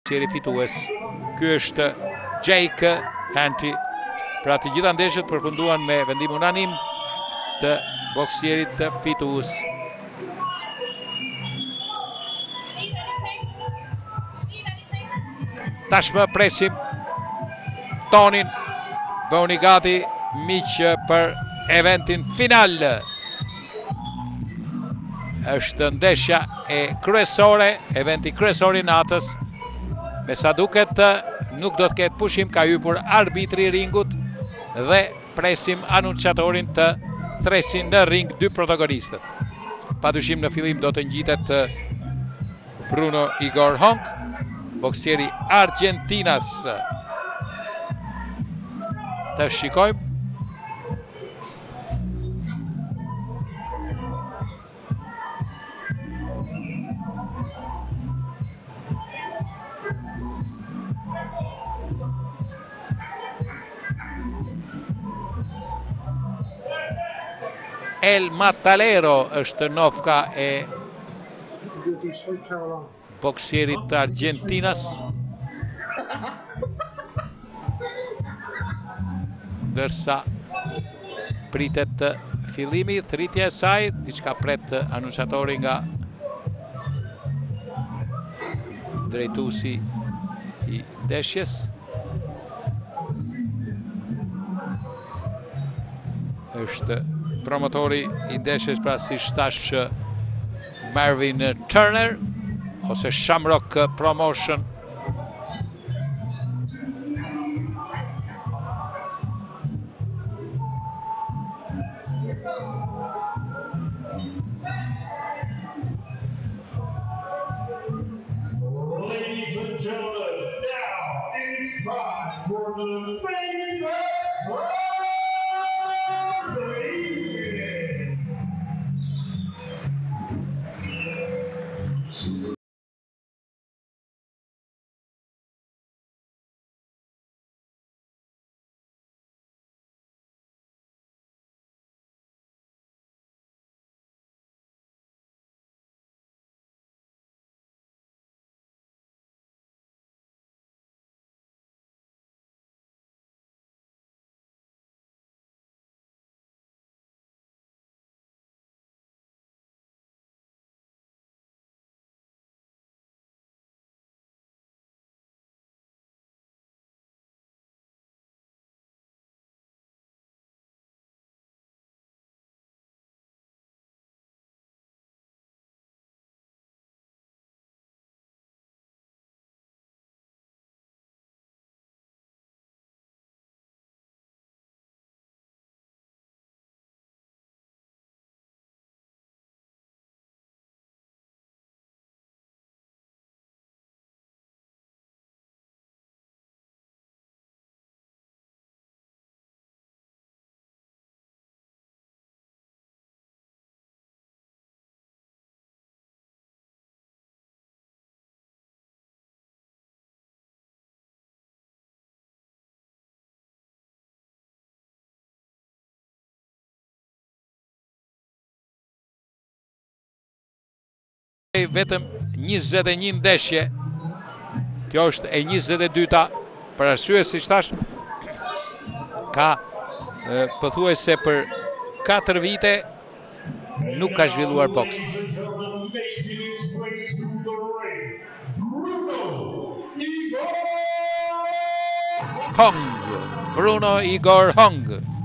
boksieri fitues. Ky është Jake Henty. Pra të gjitha ndeshjet përfunduan me vendim unanim të boksierit të fitues. Tashmë presim tonin, bëuni gati miq për eventin final. Është ndeshja e kryesore, eventi kryesor i natës. Me sa duket nuk do të ketë pushim, ka hyrë arbitri i ringut dhe presim anunciatorin të thresin në ring dy protagonistët. Padyshim në fillim do të ngjitet Bruno Igor Hong, boksieri Argentinas. Të shikojmë. El Mattalero është nofka e boksierit të Argentinas. Ndërsa pritet fillimi, thritja e saj, diçka pret anunciatori nga drejtuesi i ndeshjes. Është promotori i ndeshjes, pra si thash Marvin Turner ose Shamrock Promotion. Ladies and gentlemen, now it's time for the main event. Vetëm 21 ndeshje. Kjo është e 22-ta, për arsye siç thash, ka pothuajse për 4 vite nuk ka zhvilluar boks. Hong, Bruno Igor Hong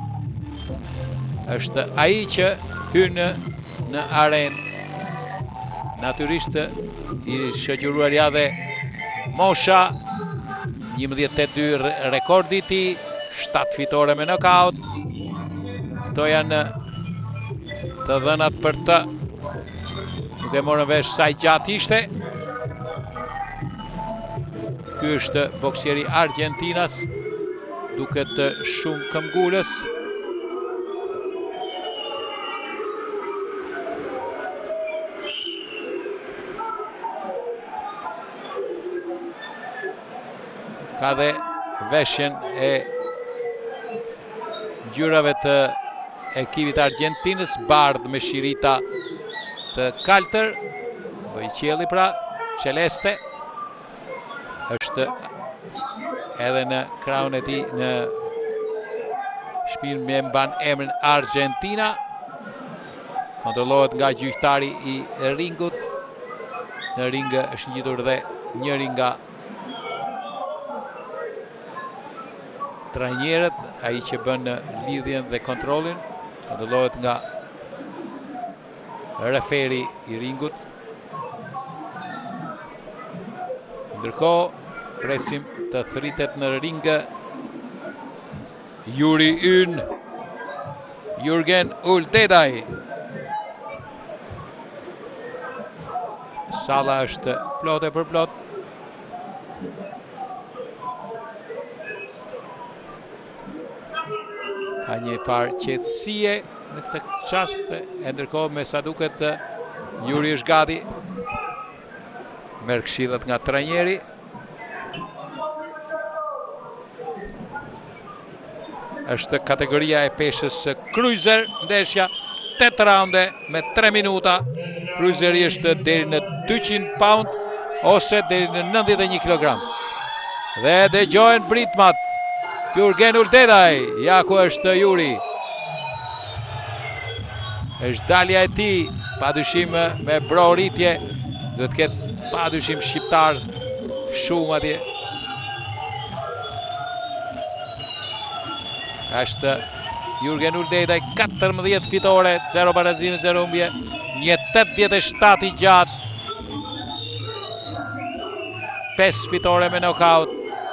është ai që hyn në arenë. Natyrisht i shoqëruar ja dhe mosha, 11-82 rekordi i tij, 7 fitore me knockout. Këto janë të dhënat për të. Nuk e morën vesh sa i gjatë ishte. Ky është boksieri Argentinas, duket shumë këmbgulës. Ka dhe veshjen e ngjyrave të ekipit Argentinës, bardh me shirita të kaltër, bëjqielli pra, celeste. është edhe në krahun e tij në shpinën me mban emrin Argentina. Kontrollohet nga gjyqtari i ringut. Në ring është ngjitur dhe njëri nga trajnerët, ai që bën lidhjen dhe kontrollin. Kontrollohet nga referi i ringut. Ndërkohë, presim të thritet në ring Juri Yn, Jurgen Uldedaj. Salla është plot e për plot. Ka një farë qetësie në këtë çast, e ndërkohë me sa duket Juri është gati. Merr këshillat nga trajneri. Është kategoria e peshës Cruiser, ndeshja 8 raunde me 3 minuta. Cruiseri është deri në 200 pound ose deri në 91 kg. Dhe dëgjojnë britmat. Jurgen Uldedaj, ja ku është Juri. Është dalja e tij, padyshim me broritje, do të ketë padyshim shqiptar shumë atje. Është Jurgen Uldedaj, 14 fitore, 0 barazime, 0 humbje, një 87 i gjatë, 5 fitore me knockout.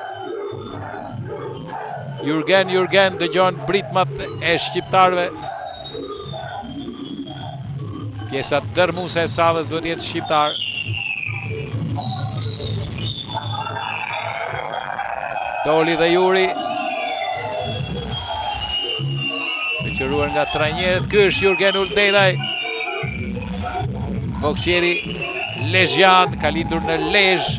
Jurgen dëgjon britmat e shqiptarëve. Pjesa dërmuese e sallës duhet jetë shqiptar. Doli dhe Juri. Qëruar nga trajnerët, ky është Jurgen Uldedaj. Boksieri lezhian, ka lindur në Lezhë.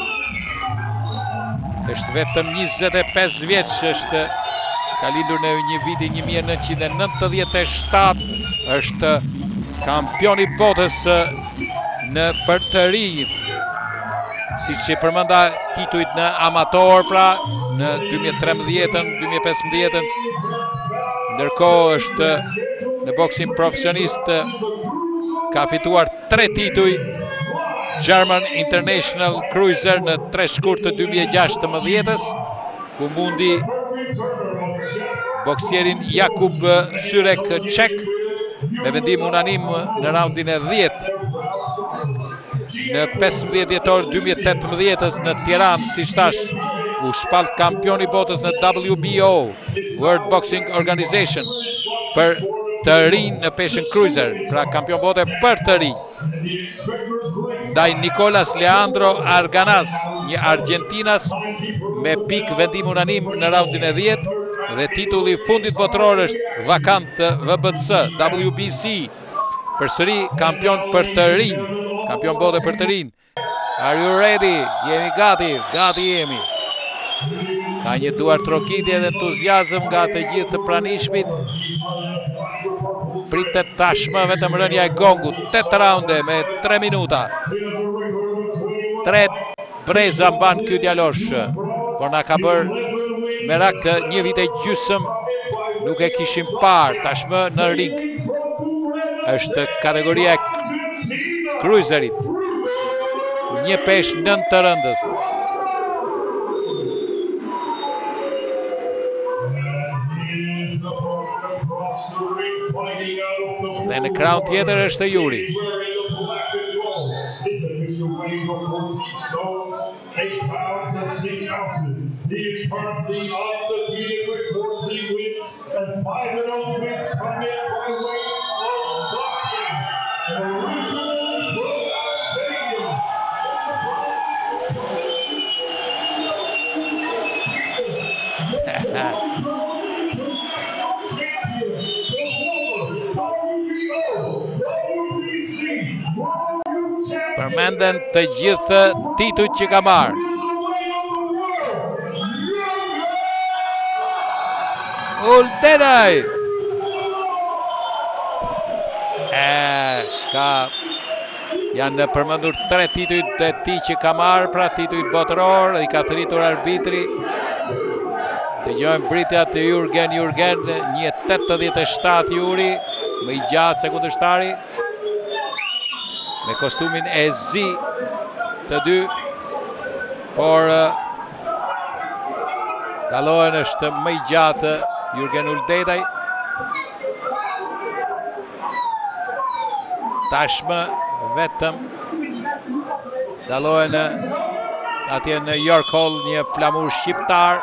Është vetëm 25 vjeç, ka lindur në një viti 1997, është kampion i botës në për të rinj. Siç që përmenda titujt në amator, pra në 2013-ën, 2015-ën. Ndërkohë është në boksin profesionist, ka fituar 3 tituj. German International Cruiser në 3 shkurt të 2016-ës, ku mundi boksierin Jakub Syrek Çek me vendim unanim në raundin e 10. Në 15 dhjetor 2018-ës në Tiranë, si thash, u shpall kampion i botës në WBO, World Boxing Organization, për të rinj në peshën Cruiser, pra kampion bote për të rinj. Ndaj Nicolas Leandro Arganaz, një Argentinas, me pik vendim unanim në raundin e 10, dhe titulli fundit botëror është vakant WBC, WBC, përsëri kampion për të rinj, kampion bote për të rinj. Are you ready? Jemi gati, gati jemi. Ka një duar trokitje dhe entuziazëm nga të gjithë të pranishmit. Pritet tashmë vetëm rënja e gongut. 8 raunde me 3 minuta. 3 breza mban ky djalosh, por na ka bërë merak një vit e gjysëm, nuk e kishim parë tashmë në ring. Është kategoria e cruiserit. Një pesh 9 të rëndës. Dhe në krahun tjetër është Juri. Përmenden të gjithë titujt që ka marrë. Uldedaj ka Janë përmendur 3 titujt e tij që ka marrë, pra titujt botëror, i ka thritur arbitri. Dëgjojmë britja të Jurgen, 1.87 Juri, më i gjatë se kundërshtari, me kostumin e zi të dy, por dallohen është më i gjatë Jurgen Uldedaj. Tashmë vetëm dallohen atje në York Hall një flamur shqiptar.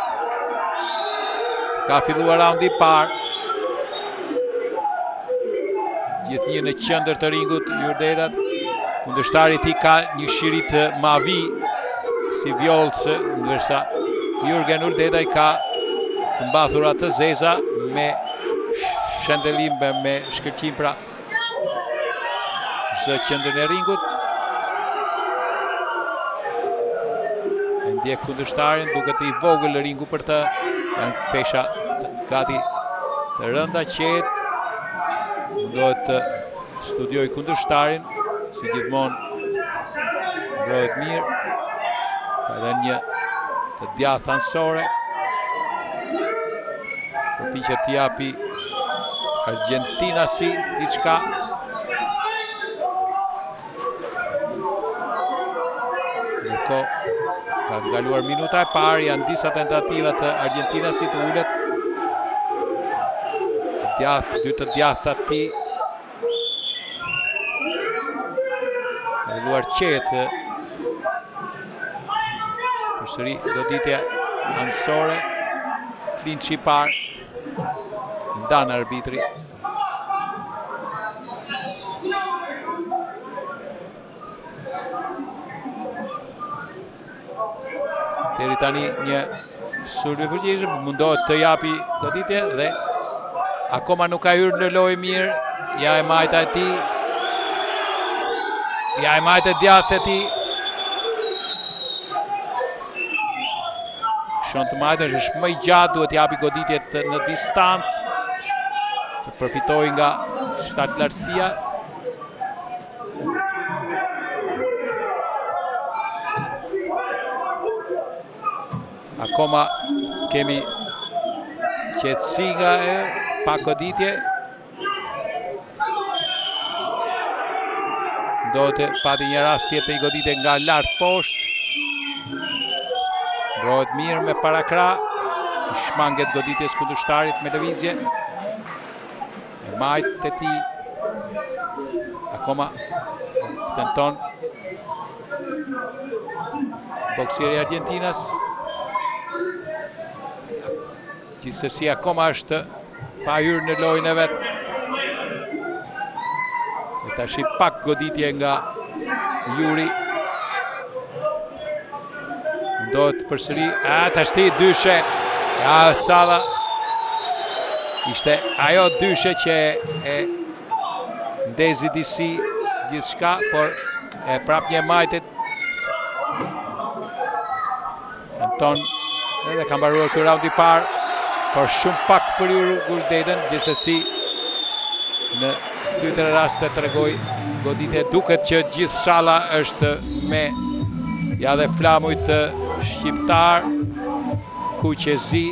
Ka filluar raundi i parë. Gjithnjë në qendër të ringut Uldedaj. Kundërshtari i tij ka një shiri të mavi si vjollës, ndërsa Jurgen Uldedaj ka të mbathura të zeza me shendelim me shkëlqim, pra zë qendrën e ringut. E ndjek kundërshtarin, duket i vogël ringu për të, janë pesha gati të rënda, qetë, mundohet të studioj kundërshtarin, si gjithmonë mbrohet mirë, ka dhe një të djathtë ansore, përpiqet t'i japi Argentinasi diçka. Ndërkohë ka ngaluar minuta e parë, janë disa tentativa të Argentinasit të ulet. Dy të djathta të tij. Ka filluar qetë. Përsëri goditja ansore. Klinçi i parë. Ndan arbitri. Deri tani një sulm i fuqishëm, mundohet të japi goditje dhe akoma nuk ka hyrë në lojë mirë. Ja e majta e tij. Ja e majta e djathtë e tij. Shon të majtësh është më i gjatë, duhet japi goditjet në distancë të përfitojë nga shtatlarësia. Akoma kemi qetësi nga pa goditje. Ndodhet pati një rast tjetër i goditje nga lart poshtë. Mbrohet mirë me parakra, i shmanget goditjes kundërshtarit me lëvizje. E majtë e tij akoma tenton boksieri i Argentinas. Gjithsesi akoma është pa hyrë në lojën e vet. Tash i pak goditje nga Juri. Mundohet përsëri, tash ti dyshe. Ja, Salla. Ishte ajo dyshe që e ndezi disi gjithçka, por e prap një majtet. Anton edhe ka mbaruar ky raund i parë, por shumë pak për Uldedën, gjithsesi në 2-3 raste tregoi goditje. Duket që gjithë Salla është me ja dhe flamujt shqiptar, kuqezi,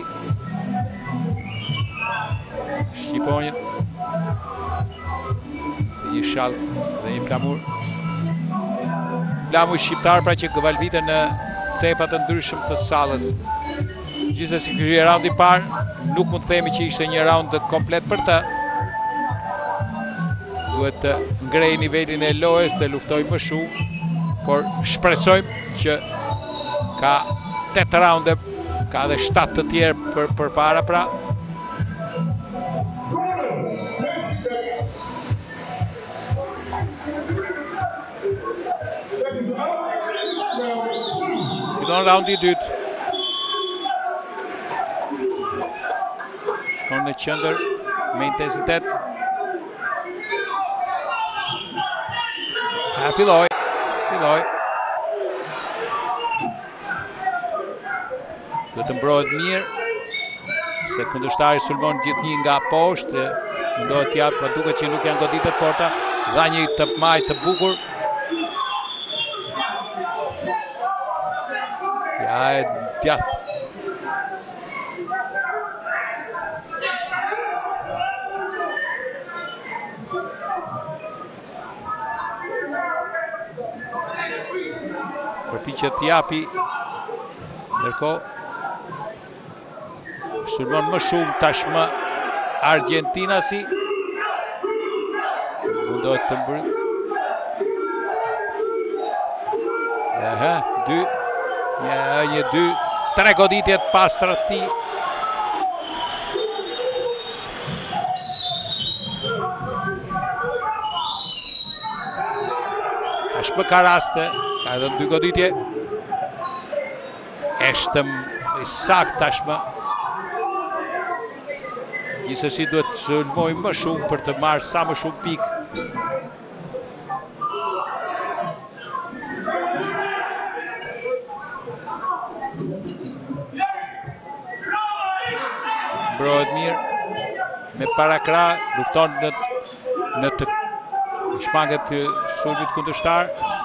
shqiponjën, një shall dhe një flamur. Flamuj shqiptar pra që gëvalvite në cepat të ndryshëm të Sallës. Gjithsesi ky raund i parë nuk mund të themi që ishte një raund komplet për të. Duhet të ngrej nivelin e lojës, të luftoj më shumë, por shpresojmë që ka 8 raunde, ka dhe 7 të tjerë për para pra. Fillon raundi i dytë. Shkon në qendër me intensitet. Filloj. Do të mbrohet mirë, se kundërshtari sulmon gjithnjë nga poshtë, mundohet t'jap, por duket që nuk janë goditje të forta, dha një të majtë të bukur, e djathtë. Përpiqet të japi, ndërkohë sulmon më shumë tashmë Argentinasi. Mundohet të mbërë. Një 2-3 goditjet pastra të tij. Tashmë ka raste, ka edhe 2 goditje. Eshtëm i sakt tashmë. Gjithsesi duhet të sulmoj më shumë për të marrë sa më shumë pikë. Mbrohet mirë me parakrah, lufton në të shmanget të sulmit kundërshtar.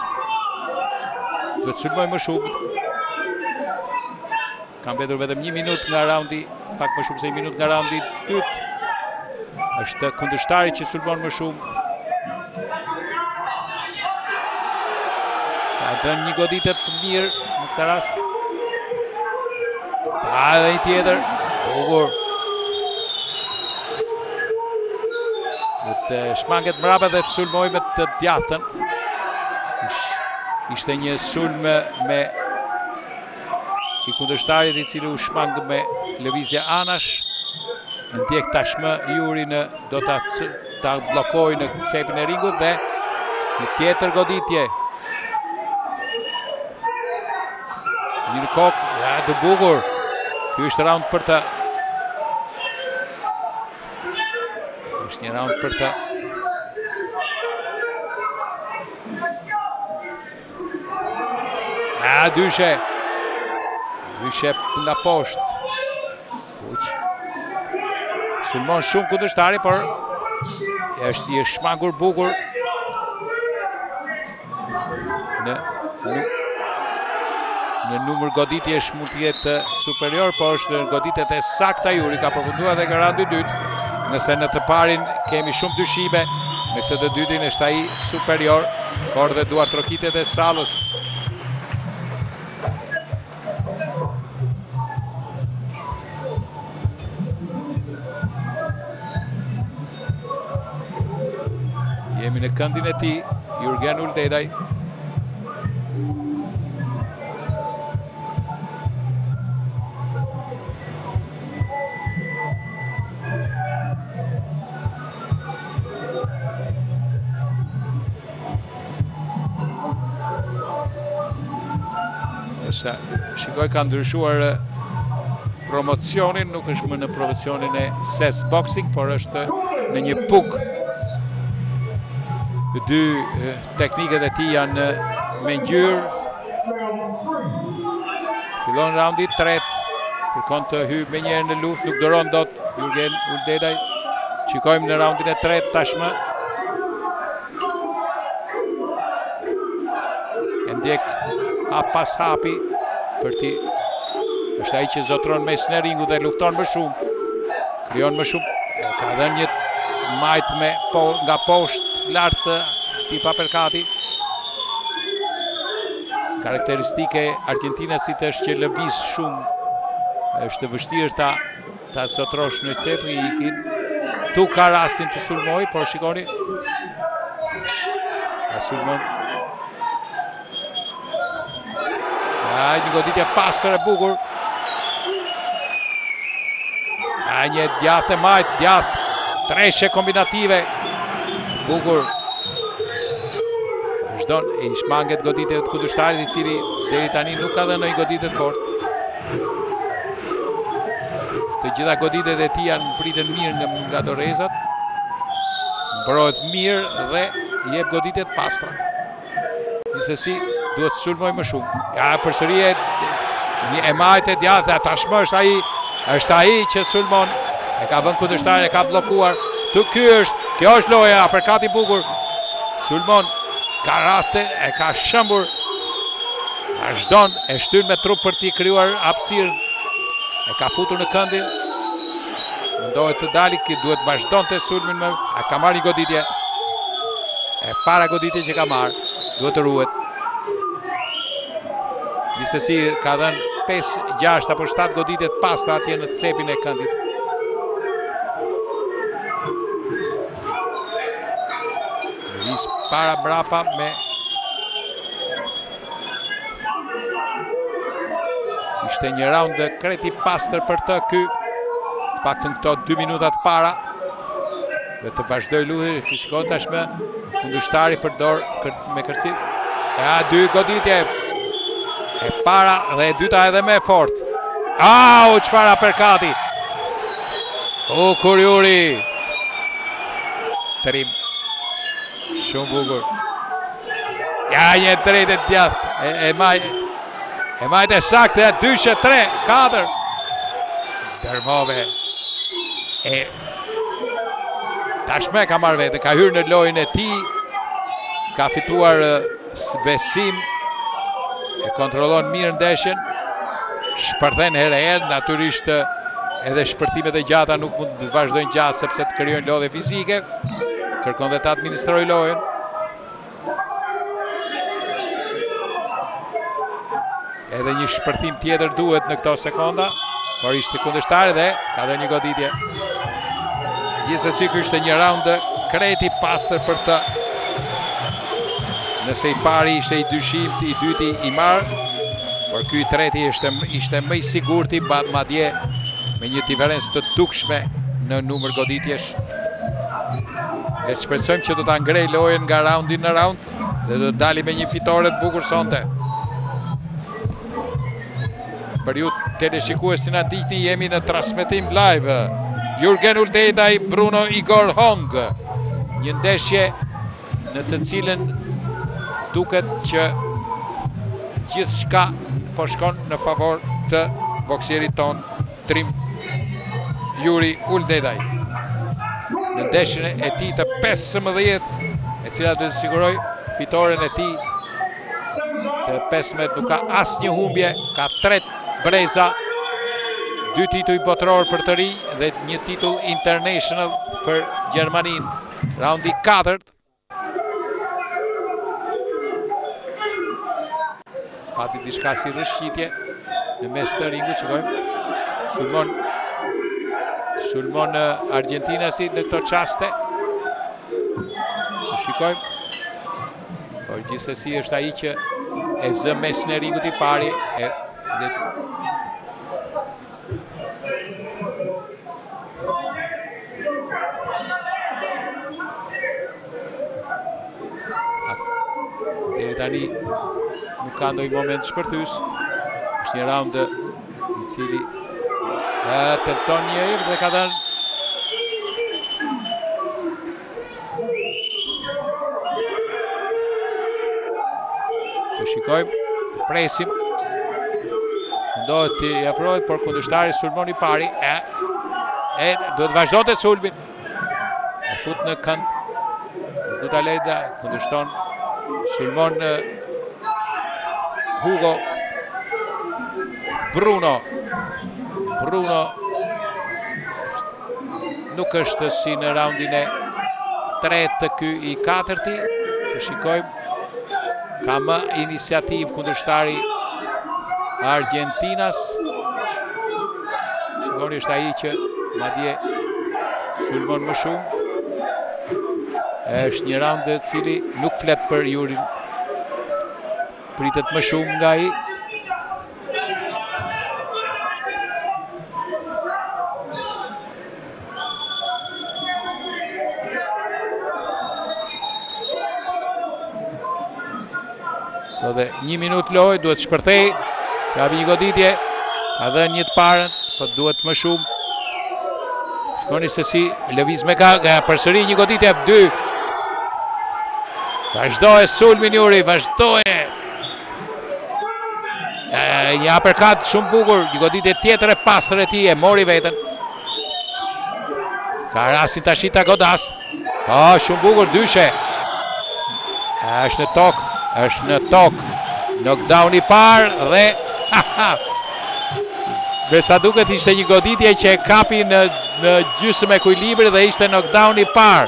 Duhet sulmoj më shumë. Kam mbetur vetëm 1 minutë nga raundi, pak më shumë se 1 minutë nga raundi dytë. Është kundërshtari që sulmon më shumë. Ka dhënë një goditje të mirë në këtë rast. Pa edhe një tjetër. Bukur. Të shmanget mrapa dhe të sulmoj me të djathtën. Ishte një sulm me i kundërshtarit i cili u shmangë me lëvizje anash. Ndjek tashmë Juri do ta blokoj në cepin e ringut dhe një tjetër goditje. Një në kokë, të bukur. Ky është raund për të. Është një raund për të. Dyshe nga poshtë. Sulmon shumë kundërshtari, por është i shmangur bukur në numër goditjesh mund të jetë superior, por është në goditjet e sakta. Juri ka përfunduar edhe raundi dytë. Nëse në të parin kemi shumë dyshime, me këtë të dytin është ai superior, por dhe duar trokitjet e Sallës. Jemi në këndin e tij, Jurgen Uldedaj. Shikoj ka ndryshuar promocionin, nuk është më në promocionin e SES Boxing, por është në një puk. Dy tekniket e tij janë me ngjyrë. Fillon raundi 3, kërkon të hyjë me njëherë në luftë, nuk doron dot Jurgen Uldedaj. Shikojmë në raundin e 3 tashmë. E ndjek hap pas hapi për ti. Është ai që zotron mesin e ringut dhe lufton më shumë. Krijon më shumë. Ka dhënë një majt nga poshtë lartë tipa Perkati. Karakteristike Argentinasit është që lëviz shumë. Është vështirë ta sotrosh në cep i ikin. Tu ka rastin të sulmoj, por shikoni. Ta sulmon. Një goditje pastër e bukur. Një djathtë e majt, djathtë. Treshe kombinative. Bukur. Vazhdon e i shmanget goditjet të kundërshtarit i cili deri tani nuk ka dhënë ndonjë goditje të fortë. Të gjitha goditjet e tij janë pritën mirë nga dorezat. Mbrohet mirë dhe jep goditje të pastra. Gjithsesi duhet sulmoj më shumë. Përsëri e majt e djathtë, tashmë është ai që sulmon. E ka vënë kundërshtarin, e ka bllokuar. Kjo është loja, Perkati bukur. Sulmon, ka raste, e ka shëmbur. Vazhdon, e shtyr me trup për t'i krijuar hapësirë. E ka futur në këndin. Mundohet të dali, duhet vazhdonte sulmin me. Ka marrë një goditje. E para goditje që ka marrë, duhet të ruhet. Gjithsesi ka dhënë 5, 6 apo 7 goditje të pasta atje në cepin e këndit. Lëviz para mbrapa me ishte një round kreti pastër për të ky. Paktën këto 2 minutat para. Dhe të vazhdoj luajtje, shikon tashmë kundërshtari përdor me kërsi. Ja, 2 goditje. E para dhe e dyta edhe me fort. Au, çfarë aperkati. Kurjuri. Trim. Shumë bukur. Ja, një drejtë të djathtë. E majtë e saktë, 2, 3, 4. Dërmove. Tashme ka marrë vete, ka hyrë në lojën e tij, ka fituar besim, e kontrollon mirë ndeshjen, shpërthen herë e herë, natyrisht edhe shpërtimet e gjata nuk mund të vazhdojnë gjatë sepse të krijojnë lodhe fizike, kërkon dhe të administrojë lojën. Edhe një shpërthim tjetër duhet në këto sekonda, por ishte kundërshtari dhe ka dhe një goditje. Gjithsesi ky ishte një round kreti pastër për të. Nëse i pari ishte i dyshimt, i dyti i marrë, por ky i treti ishte më i sigurti, madje me një diferencë të dukshme në numër goditjesh. Le të shpresojmë që do ta ngrej lojën nga raundi në raund dhe do të dali me një fitore të bukur sonte. Për ju teleshikues që na ndiqni, jemi në transmetim live. Jurgen Uldedaj, Bruno Igor Hong. Një ndeshje në të cilën duket që gjithçka po shkon në favor të boksierit ton Trim Juri Uldedaj. Në ndeshjen e tij të 15, e cila do të siguroj fitoren e tij të 15, nuk ka asnjë humbje, ka 3 breza, 2 titull botëror për të ri dhe një titull international për Gjermanin. Raundi 4. Pati diçka si rëshqitje në mes të ringut, shikojmë. Sulmon Argentinasi në këto qaste. Shikojmë. Por gjithsesi është ai që e zë mesin e ringut i pari. Deri tani nuk ka ndonjë moment shpërthys. Është një round i cili tenton një herë dhe ka dhënë të shikojmë, të presim. Mundohet të i afrohet, por kundërshtari sulmon i pari. Duhet të vazhdonte sulmin. E fut në kënd. Du ta lejda, kundërshton. Sulmon Hugo Bruno nuk është si në raundin e 3 të ky i 4-ti. Të shikojmë, ka më iniciativ kundërshtari Argentinas. Shikoni, është ai që madje sulmon më shumë. Është një round i cili nuk flet për Jurin. Pritet më shumë nga ai. Dhe 1 minutë lojë, duhet shpërthej. Ka një goditje, ka dhënë një të parën, po duhet më shumë. Shikoni se si lëviz me ka përsëri një goditje 2. Vazhdoje sulmin Juri, vazhdoje. Një uppercut shumë bukur, një goditje tjetër e pastër e tij, e mori veten. Ka rastin Tashita Godas. Po, shumë bukur, dyshe. Është në tokë, knockdown I parë dhe me sa duket ishte një goditje që e kapi në gjysmë ekuilibri dhe ishte knockdown I parë.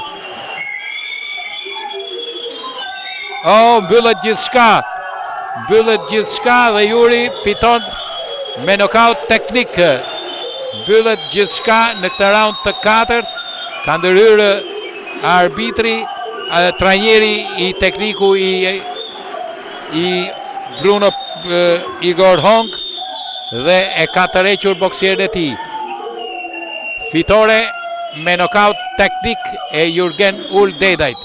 Mbyllet gjithçka dhe Juri fiton me knockout teknik. Mbyllet gjithçka në këtë round të katërt. Ka ndërhyrë arbitri, trajneri I tekniku I Bruno Igor Hong dhe e ka tërhequr boksierin e tij. Fitore me knockout teknik e Jurgen Uldedajt.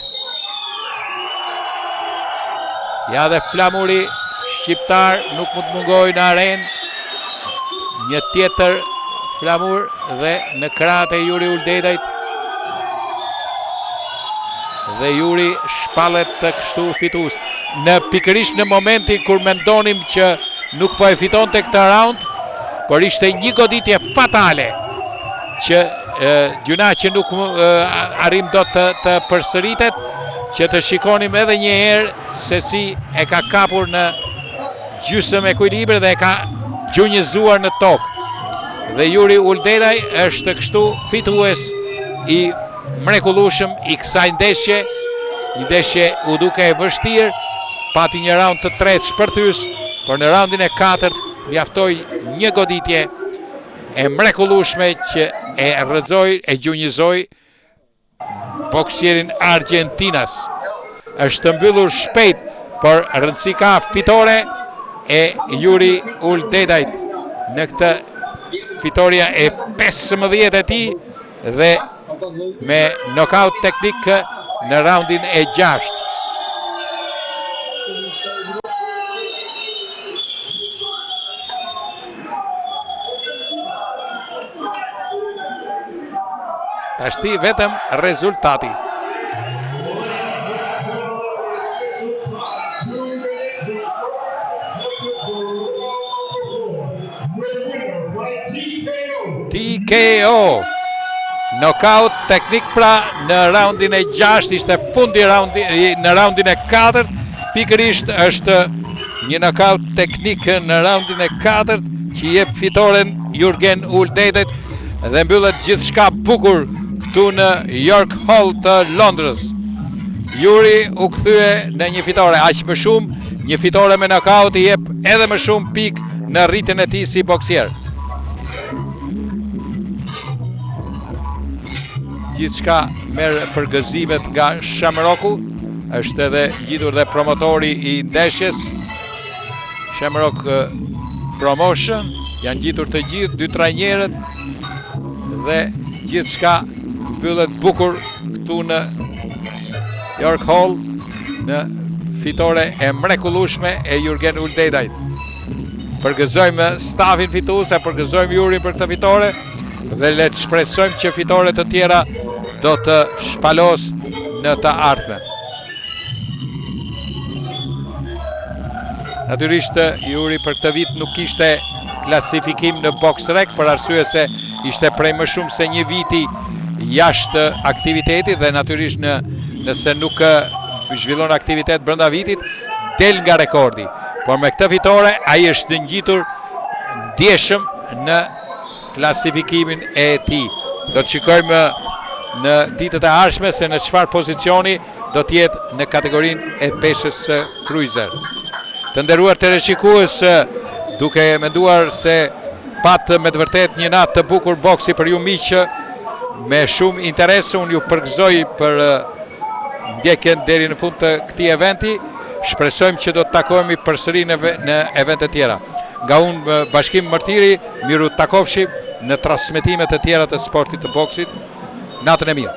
Ja dhe flamuri shqiptar nuk mund të mungojë në arenë. Një tjetër flamur dhe në krahët e Juri Uldedajt. Dhe Juri shpallet të kështu fitues. Në pikërisht në momentin kur mendonim që nuk po e fitonte këtë round, por ishte një goditje fatale që gjuna që nuk arrim do të përsëritet, që të shikonim edhe një herë se si e ka kapur në gjysmë ekuilibri dhe e ka gjunjëzuar në tokë. Dhe Juri Uldedaj është kështu fitues I mrekullueshëm I kësaj ndeshje. Një ndeshje u duke e vështirë, pati një round të tretë shpërthys, por në roundin e katërt mjaftoi një goditje e mrekullueshme që e rrëzoi, e gjunjëzoi boksierin Argentinas. Është mbyllur shpejt, por rëndësi ka fitore e Juri Uldedajt në këtë fitoria e 15 e tij dhe me knockout teknik në roundin e 6. Tashti vetëm rezultati. TKO. Knockout teknik pra në roundin e 6, ishte fundi në roundin e 4, pikërisht është një knockout teknik në roundin e 4 që jep fitoren Jurgen Uldedajt dhe mbyllet gjithçka bukur këtu në York Hall të Londrës. Juri u kthye në një fitore aq më shumë, një fitore me knockout I jep edhe më shumë pikë në rritjen e tij si boksier. Gjithçka merr për gëzimet nga Shamroku, është edhe ngjitur dhe promotori I ndeshjes, Shamrock Promotion, janë ngjitur të gjithë dy trajnerët dhe gjithçka mbyllet bukur këtu në York Hall në fitore e mrekullueshme e Jurgen Uldedajt. Përgëzojmë stafin fitues, përgëzojmë Jurin për këtë fitore dhe le të shpresojmë që fitore të tjera do të shpalos në të ardhmen. Natyrisht Juri për këtë vit nuk kishte klasifikim në BoxRec për arsye se ishte prej më shumë se një viti jashtë aktivitetit dhe natyrisht nëse nuk zhvillon aktivitet brenda vitit del nga rekordi. Por me këtë fitore ai është ngjitur ndjeshëm në klasifikimin e tij. Do të shikojmë në ditët e ardhshme se në çfarë pozicioni do të jetë në kategorinë e peshës cruiser. Të nderuar teleshikues, duke menduar se pat me të vërtet një natë të bukur boksi për ju miq, me shumë interes unë ju përgëzoj për ndjekjen deri në fund të këtij eventi. Shpresojmë që do të takohemi përsëri në evente tjera. Nga unë Bashkim Mërtiri, miru të takofshim në transmetimet të tjera të sportit të boksit. Natën e mirë.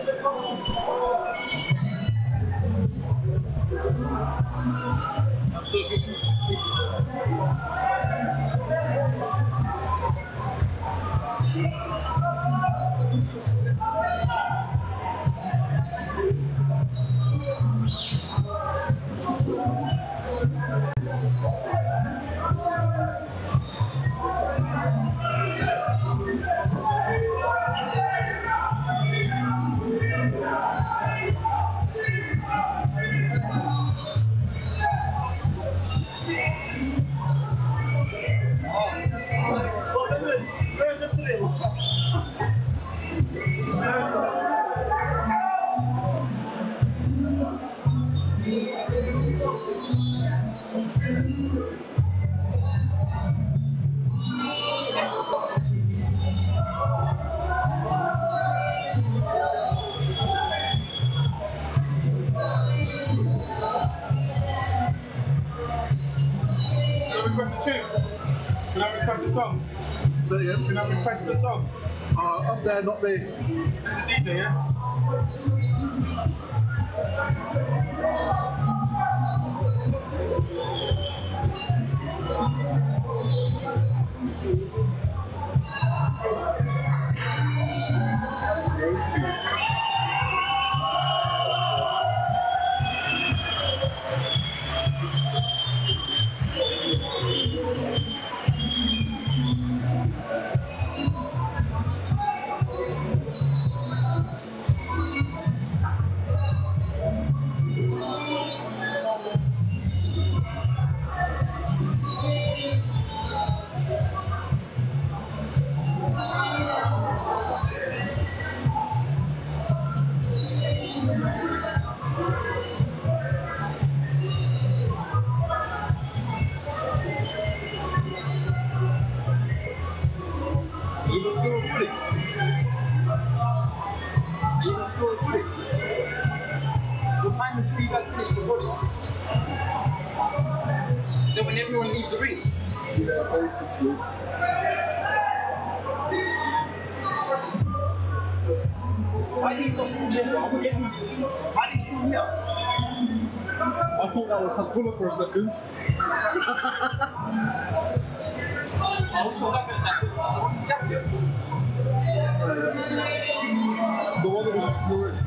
Request a tune. Can I request a song? Say it again. Can I request a song? Up there, not me. The DJ, yeah? What time do you guys finish recording? Is that when everyone leaves already? Yeah, basically. Why are these not still here? Bro? I'm getting to eat. Why are they still here? I thought that was Hasbulla for a second. The one that was